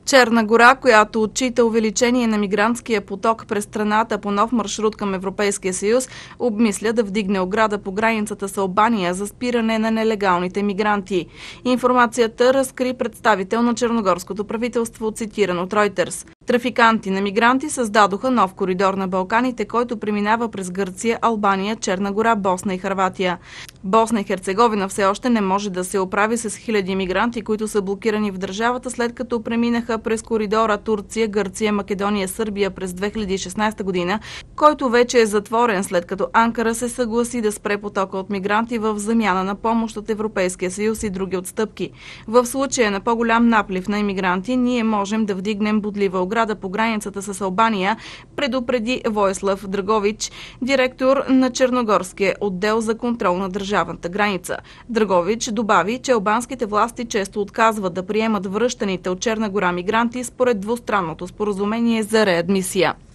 Черна гора, която отчита увеличение на мигрантския поток през страната по нов маршрут към Европейския съюз, обмисля да вдигне ограда по границата с Албания за спиране на нелегалните мигранти. Информацията разкри представител на черногорското правителство, цитиран от Reuters. Трафиканти на мигранти създадоха нов коридор на Балканите, който преминава през Гърция, Албания, Черна гора, Босна и Хърватия. Босна и Херцеговина все още не може да се оправи с хиляди мигранти, които са блокирани в държавата, след като преминаха през коридора Турция, Гърция, Македония, Сърбия през 2016 година, който вече е затворен, след като Анкара се съгласи да спре потока от мигранти в замяна на помощ от Европейския съюз и други отстъпки. В случая на по-голям наплив на имигранти, ние можем да вдигнем бодлива ограда по границата с Албания, предупреди Воислав Драгович, директор на Черногорския отдел за контрол на държавната граница. Драгович добави, че албанските власти често отказват да приемат връщаните от Черна гора мигранти според двустранното споразумение за реадмисия.